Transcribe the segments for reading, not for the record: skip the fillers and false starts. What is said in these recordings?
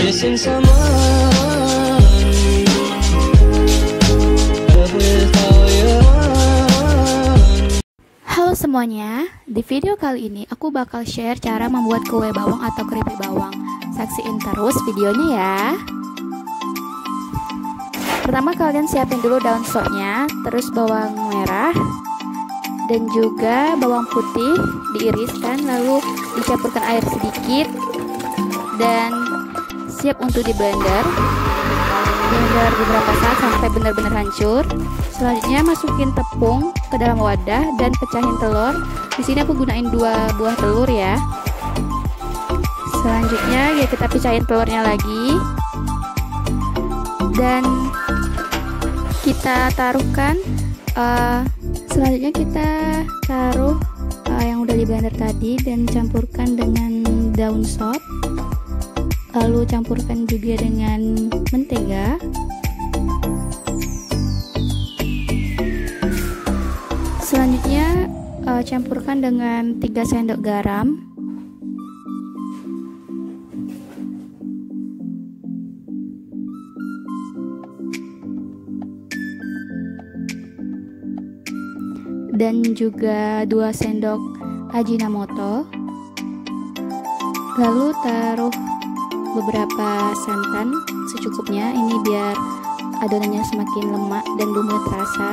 missing someone without you. Halo semuanya, di video kali ini aku bakal share cara membuat kue bawang atau keripik bawang. Saksiin terus videonya ya. Pertama kalian siapin dulu daun sopnya, terus bawang merah dan juga bawang putih diiriskan, lalu dicampurkan air sedikit dan siap untuk di blender beberapa saat sampai benar-benar hancur. Selanjutnya masukin tepung ke dalam wadah dan pecahin telur. Di sini aku gunain 2 buah telur ya. Selanjutnya ya kita pecahin telurnya lagi dan kita taruhkan. Selanjutnya kita taruh yang udah di blender tadi dan campurkan dengan daun sop. Lalu campurkan juga dengan mentega. Selanjutnya campurkan dengan 3 sendok garam. Dan juga 2 sendok Ajinomoto. Lalu taruh beberapa santan secukupnya, ini biar adonannya semakin lemak dan bumbunya terasa.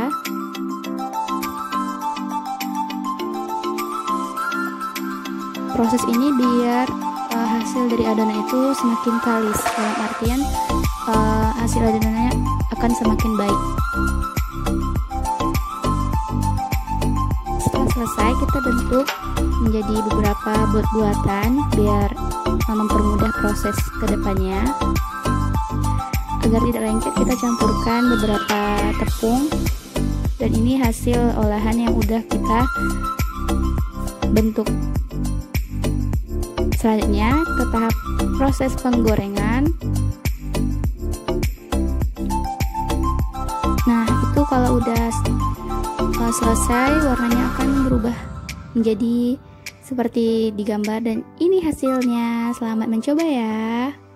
Proses ini biar hasil dari adonan itu semakin kalis, dalam artian hasil adonannya akan semakin baik. Setelah selesai kita bentuk menjadi beberapa buat-buatan biar mempermudah proses kedepannya. Agar tidak lengket kita campurkan beberapa tepung, dan ini hasil olahan yang udah kita bentuk. Selanjutnya ke tahap proses penggorengan. Nah itu kalau udah selesai, warnanya akan berubah menjadi seperti di gambar, dan ini hasilnya. Selamat mencoba ya.